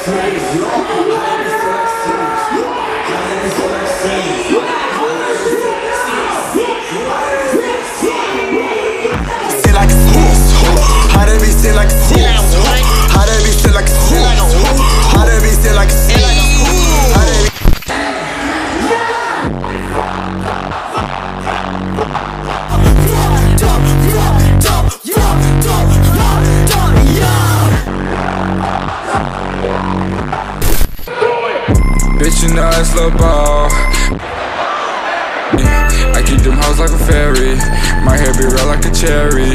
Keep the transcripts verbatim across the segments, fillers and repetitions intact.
Bitch, you know I slow ball. I keep them hoes like a fairy. My hair be red like a cherry.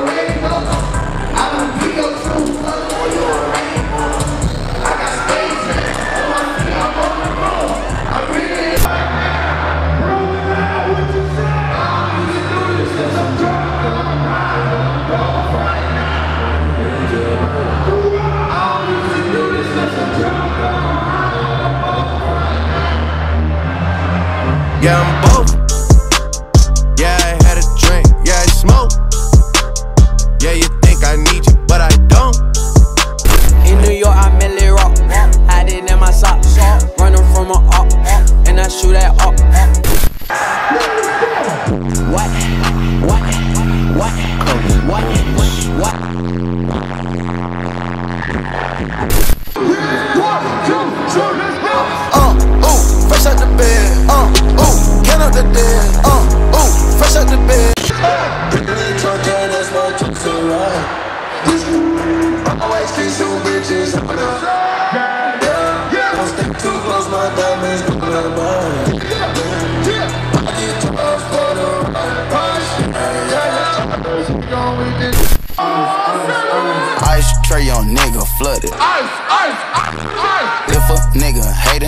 Yeah, I'm both. Yeah, I had a drink. Yeah, I smoke. Yeah, you think I need you, but I don't. In New York, I merely rock. Hiding in my socks. Running from a up. And I shoot at up. What? What? What? What? What? Uh, ooh, fresh out the bed. Uh, ooh, get out the dead. Uh, ooh, fresh out the bed. Always keep some bitches. Don't stick too close, my diamonds look like mine. I get too much for the right price. Ice tray on nigga flooded. Ice, ice, ice, ice. If a nigga hating,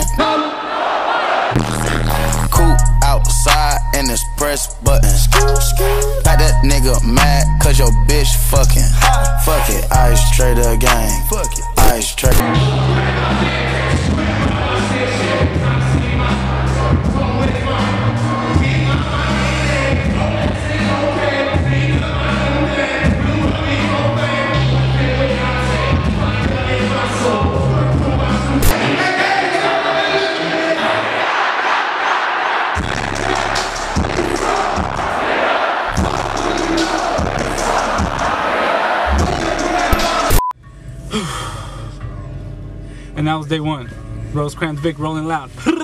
cool outside and it's press button. Got that nigga mad cause your bitch fucking. Fuck it, ice tray the gang. Fuck it, ice tray. And that was day one. Rosecrans Vic rolling loud.